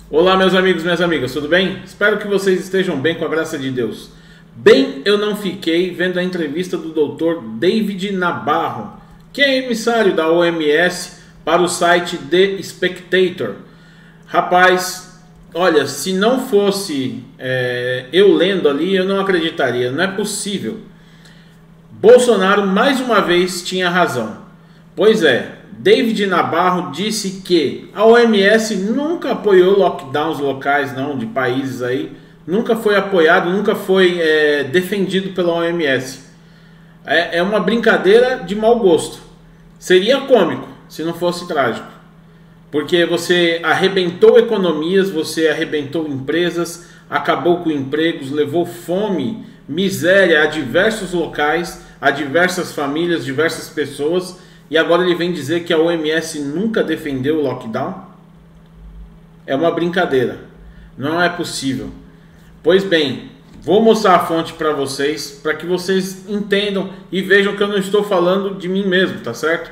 Olá, meus amigos, minhas amigas, tudo bem? Espero que vocês estejam bem com a graça de Deus. Bem, eu não fiquei vendo a entrevista do Dr. David Nabarro, que é emissário da OMS para o site The Spectator. Rapaz, olha, se não fosse eu lendo ali, eu não acreditaria, não é possível. Bolsonaro mais uma vez tinha razão. Pois é, David Nabarro disse que a OMS nunca apoiou lockdowns locais não, de países aí, nunca foi apoiado, nunca foi defendido pela OMS. É uma brincadeira de mau gosto. Seria cômico se não fosse trágico, porque você arrebentou economias, você arrebentou empresas, acabou com empregos, levou fome, miséria a diversos locais, a diversas famílias, diversas pessoas. E agora ele vem dizer que a OMS nunca defendeu o lockdown? É uma brincadeira. Não é possível. Pois bem, vou mostrar a fonte para vocês que vocês entendam e vejam que eu não estou falando de mim mesmo, tá certo?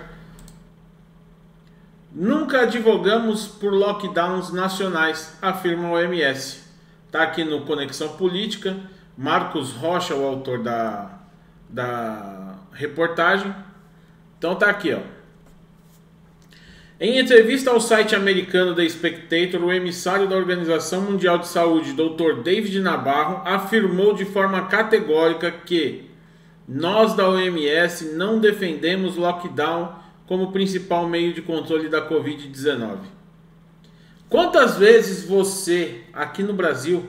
Nunca advogamos por lockdowns nacionais, afirma a OMS. Tá aqui no Conexão Política, Marcos Rocha, o autor da reportagem. Então tá aqui, ó. Em entrevista ao site americano The Spectator, o emissário da Organização Mundial de Saúde, Dr. David Nabarro, afirmou de forma categórica que nós da OMS não defendemos lockdown como principal meio de controle da Covid-19. Quantas vezes você, aqui no Brasil,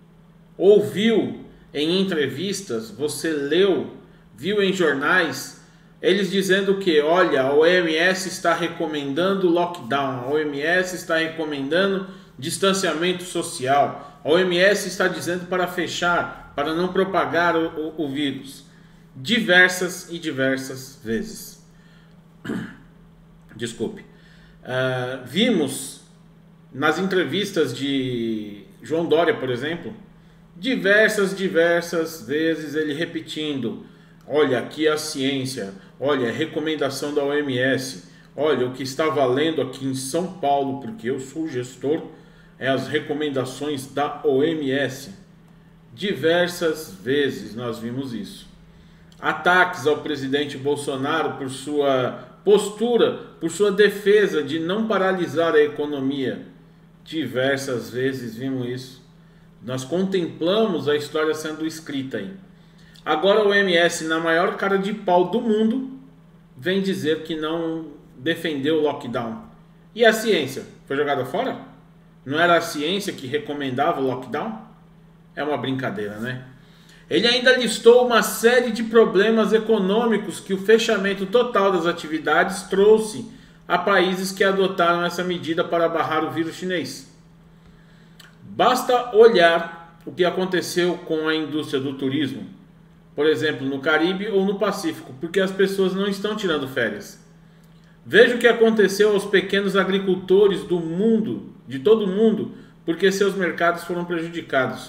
ouviu em entrevistas, você leu, viu em jornais, eles dizendo que, olha, a OMS está recomendando lockdown, a OMS está recomendando distanciamento social, a OMS está dizendo para fechar, para não propagar o vírus. Diversas e diversas vezes. Desculpe. Vimos nas entrevistas de João Dória, por exemplo, diversas vezes ele repetindo: olha, aqui é a ciência, olha, a recomendação da OMS, olha, o que está valendo aqui em São Paulo, porque eu sou o gestor, é as recomendações da OMS. Diversas vezes nós vimos isso. Ataques ao presidente Bolsonaro por sua postura, por sua defesa de não paralisar a economia. Diversas vezes vimos isso. Nós contemplamos a história sendo escrita aí. Agora a OMS, na maior cara de pau do mundo, vem dizer que não defendeu o lockdown. E a ciência? Foi jogada fora? Não era a ciência que recomendava o lockdown? É uma brincadeira, né? Ele ainda listou uma série de problemas econômicos que o fechamento total das atividades trouxe a países que adotaram essa medida para barrar o vírus chinês. Basta olhar o que aconteceu com a indústria do turismo, por exemplo, no Caribe ou no Pacífico, porque as pessoas não estão tirando férias. Veja o que aconteceu aos pequenos agricultores do mundo, de todo o mundo, porque seus mercados foram prejudicados.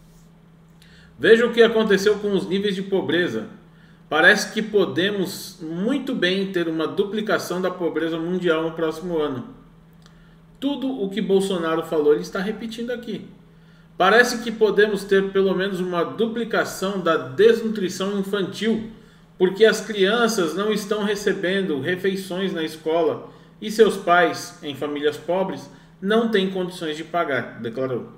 Veja o que aconteceu com os níveis de pobreza. Parece que podemos muito bem ter uma duplicação da pobreza mundial no próximo ano. Tudo o que Bolsonaro falou, ele está repetindo aqui. Parece que podemos ter pelo menos uma duplicação da desnutrição infantil, porque as crianças não estão recebendo refeições na escola e seus pais, em famílias pobres, não têm condições de pagar, declarou.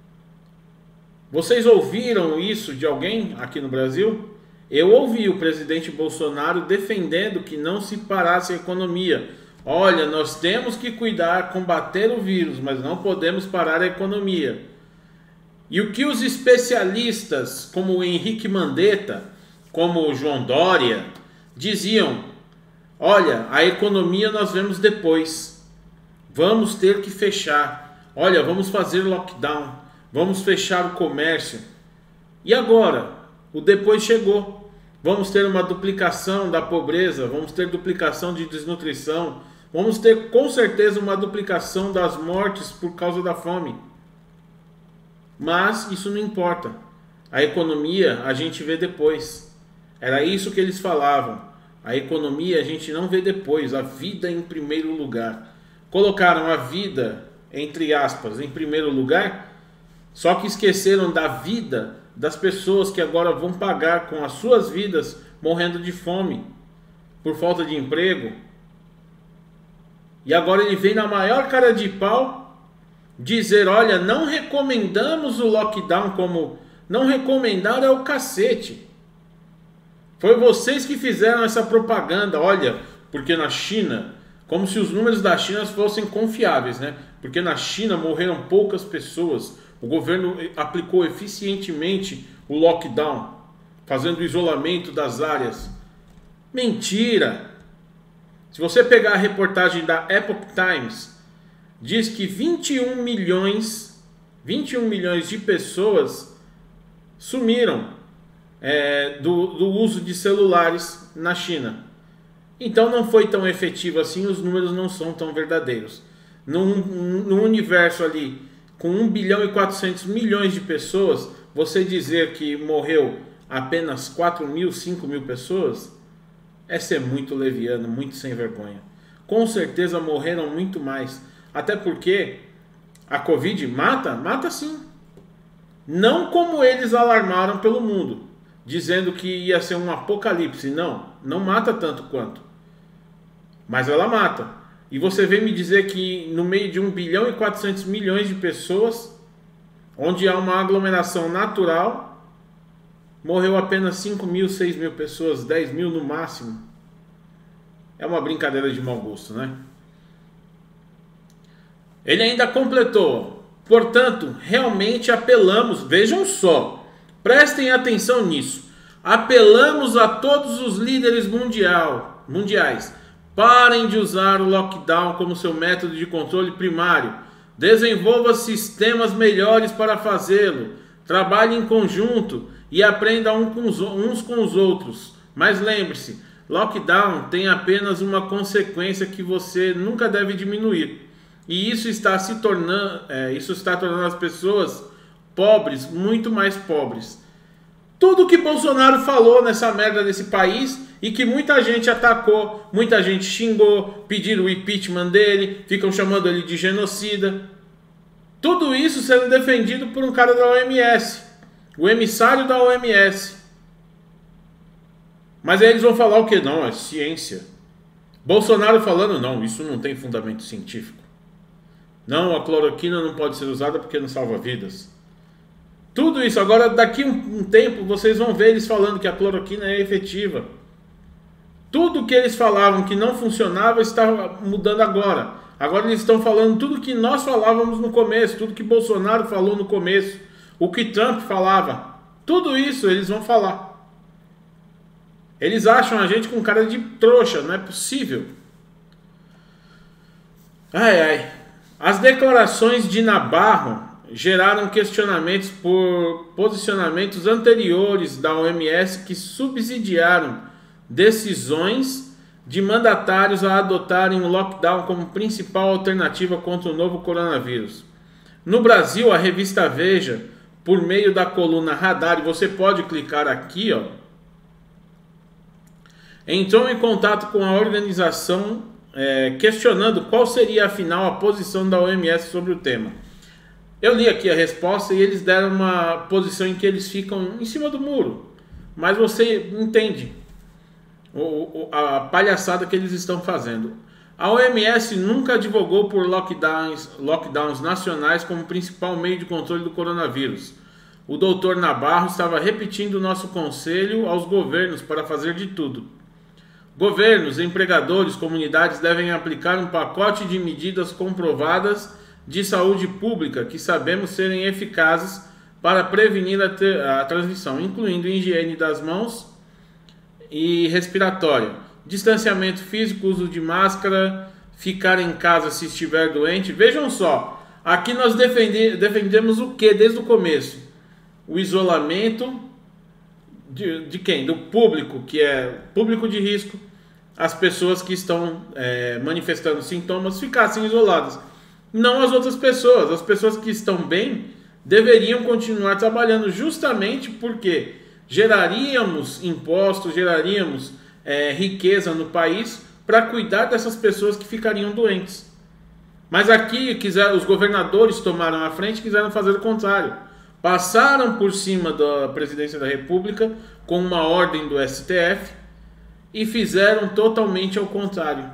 Vocês ouviram isso de alguém aqui no Brasil? Eu ouvi o presidente Bolsonaro defendendo que não se parasse a economia. Olha, nós temos que cuidar, combater o vírus, mas não podemos parar a economia. E o que os especialistas, como o Henrique Mandetta, como o João Dória, diziam: olha, a economia nós vemos depois. Vamos ter que fechar. Olha, vamos fazer lockdown. Vamos fechar o comércio. E agora? O depois chegou. Vamos ter uma duplicação da pobreza, vamos ter duplicação de desnutrição, vamos ter com certeza uma duplicação das mortes por causa da fome. Mas isso não importa. A economia a gente vê depois. Era isso que eles falavam. A economia a gente não vê depois, a vida em primeiro lugar. Colocaram a vida entre aspas, em primeiro lugar, só que esqueceram da vida das pessoas que agora vão pagar com as suas vidas morrendo de fome, por falta de emprego. E agora ele vem na maior cara de pau dizer, olha, não recomendamos o lockdown como... Não recomendar é o cacete. Foi vocês que fizeram essa propaganda, olha, porque na China, como se os números da China fossem confiáveis, né? Porque na China morreram poucas pessoas. O governo aplicou eficientemente o lockdown, fazendo o isolamento das áreas. Mentira! Se você pegar a reportagem da Epoch Times, diz que 21 milhões de pessoas sumiram do uso de celulares na China. Então não foi tão efetivo assim, os números não são tão verdadeiros. No universo ali, com 1 bilhão e 400 milhões de pessoas, você dizer que morreu apenas 4 mil, 5 mil pessoas, é ser muito leviano, muito sem vergonha. Com certeza morreram muito mais. Até porque a Covid mata sim. Não como eles alarmaram pelo mundo, dizendo que ia ser um apocalipse. Não mata tanto quanto. Mas ela mata. E você vem me dizer que no meio de 1 bilhão e 400 milhões de pessoas, onde há uma aglomeração natural, morreu apenas 5 mil, 6 mil pessoas, 10 mil no máximo. É uma brincadeira de mau gosto, né? Ele ainda completou, portanto, realmente apelamos, vejam só, prestem atenção nisso, apelamos a todos os líderes mundiais, parem de usar o lockdown como seu método de controle primário, desenvolva sistemas melhores para fazê-lo, trabalhe em conjunto e aprenda uns com os outros, mas lembre-se, lockdown tem apenas uma consequência que você nunca deve diminuir. E isso está tornando as pessoas pobres, muito mais pobres. Tudo que Bolsonaro falou nessa merda desse país e que muita gente atacou, muita gente xingou, pediram o impeachment dele, ficam chamando ele de genocida. Tudo isso sendo defendido por um cara da OMS, o emissário da OMS. Mas aí eles vão falar o que? Não, é ciência. Bolsonaro falando, não, isso não tem fundamento científico. Não, a cloroquina não pode ser usada porque não salva vidas. Tudo isso, agora daqui um tempo vocês vão ver eles falando que a cloroquina é efetiva. Tudo que eles falavam que não funcionava está mudando agora. Agora eles estão falando tudo que nós falávamos no começo, tudo que Bolsonaro falou no começo, o que Trump falava. Tudo isso eles vão falar. Eles acham a gente com cara de trouxa, não é possível. As declarações de Nabarro geraram questionamentos por posicionamentos anteriores da OMS que subsidiaram decisões de mandatários a adotarem o lockdown como principal alternativa contra o novo coronavírus. No Brasil, a revista Veja, por meio da coluna Radar, e você pode clicar aqui, entrou em contato com a organização questionando qual seria afinal a posição da OMS sobre o tema. Eu li aqui a resposta e eles deram uma posição em que eles ficam em cima do muro, mas você entende a palhaçada que eles estão fazendo. A OMS nunca advogou por lockdowns nacionais como principal meio de controle do coronavírus. O Dr. Nabarro estava repetindo o nosso conselho aos governos para fazer de tudo. Governos, empregadores, comunidades devem aplicar um pacote de medidas comprovadas de saúde pública que sabemos serem eficazes para prevenir a transmissão, incluindo higiene das mãos e respiratória, distanciamento físico, uso de máscara, ficar em casa se estiver doente. Vejam só, aqui nós defendemos o que desde o começo? O isolamento de quem? Do público, que é público de risco, as pessoas que estão manifestando sintomas ficassem isoladas. Não as outras pessoas. As pessoas que estão bem deveriam continuar trabalhando, justamente porque geraríamos impostos, geraríamos riqueza no país para cuidar dessas pessoas que ficariam doentes. Mas aqui os governadores tomaram a frente e quiseram fazer o contrário. Passaram por cima da presidência da República com uma ordem do STF e fizeram totalmente ao contrário.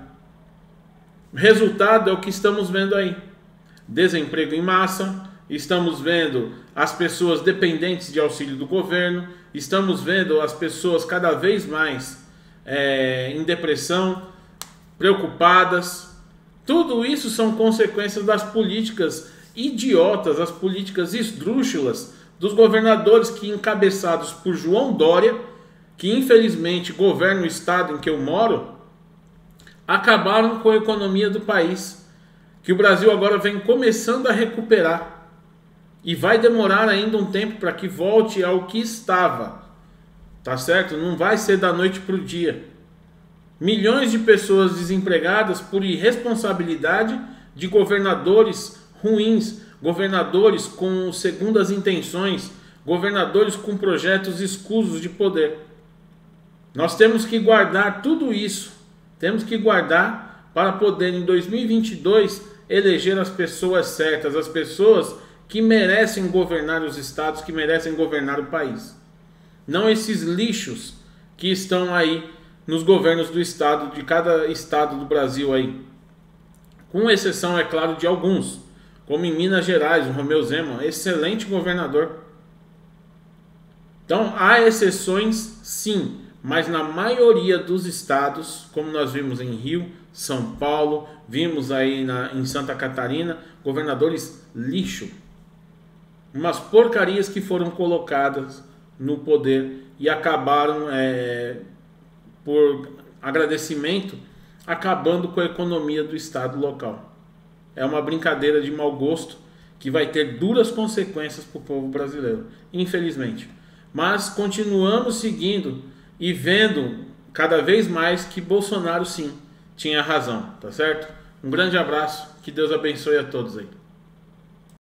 O resultado é o que estamos vendo aí. Desemprego em massa, estamos vendo as pessoas dependentes de auxílio do governo, estamos vendo as pessoas cada vez mais em depressão, preocupadas. Tudo isso são consequências das políticas idiotas, as políticas esdrúxulas dos governadores que, encabeçados por João Dória, que infelizmente governa o estado em que eu moro, acabaram com a economia do país, que o Brasil agora vem começando a recuperar e vai demorar ainda um tempo para que volte ao que estava, tá certo? Não vai ser da noite para o dia. Milhões de pessoas desempregadas por irresponsabilidade de governadores ruins, governadores com segundas intenções, governadores com projetos escusos de poder. Nós temos que guardar tudo isso, temos que guardar para poder em 2022 eleger as pessoas certas, as pessoas que merecem governar os estados, que merecem governar o país. Não esses lixos que estão aí nos governos do estado, de cada estado do Brasil aí. Com exceção, é claro, de alguns, como em Minas Gerais, o Romeu Zema, excelente governador. Então, há exceções, sim, mas na maioria dos estados, como nós vimos em Rio, São Paulo, vimos aí em Santa Catarina, governadores lixo. Umas porcarias que foram colocadas no poder e acabaram, por agradecimento, acabando com a economia do estado local. É uma brincadeira de mau gosto que vai ter duras consequências para o povo brasileiro, infelizmente. Mas continuamos seguindo e vendo cada vez mais que Bolsonaro sim tinha razão, tá certo? Um grande abraço, que Deus abençoe a todos aí.